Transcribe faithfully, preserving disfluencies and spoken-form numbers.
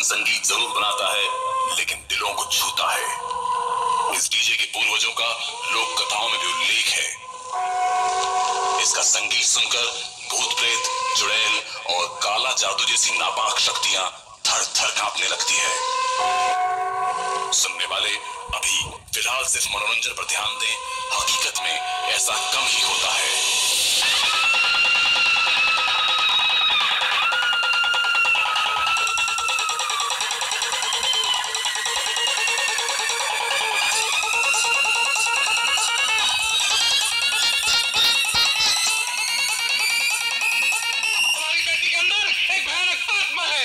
संगीत जरूर बनाता है, लेकिन दिलों को छूता है। इस डीजे के पूर्वजों का लोक कथाओं में भी उल्लेख है। इसका संगीत सुनकर भूत प्रेत, चुड़ैल और काला जादू जैसी नापाक शक्तियां थर थर कांपने लगती है। सुनने वाले अभी फिलहाल सिर्फ मनोरंजन पर ध्यान दें, हकीकत में ऐसा कम ही होता है। हमारी बेटी के अंदर एक भयानक आत्मा है।